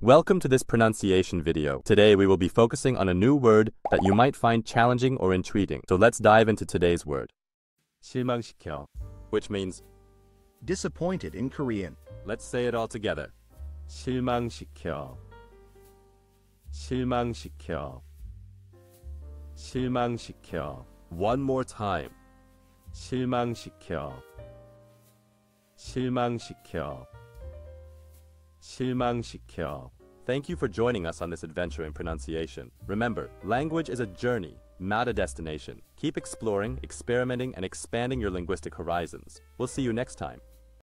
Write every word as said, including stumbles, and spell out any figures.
Welcome to this pronunciation video. Today we will be focusing on a new word that you might find challenging or intriguing. So let's dive into today's word. 실망시켜, which means disappointed in Korean. Let's say it all together. 실망시켜, 실망시켜, 실망시켜. One more time. 실망시켜, 실망시켜, 실망시켜. Thank you for joining us on this adventure in pronunciation. Remember, language is a journey, not a destination. Keep exploring, experimenting, and expanding your linguistic horizons. We'll see you next time.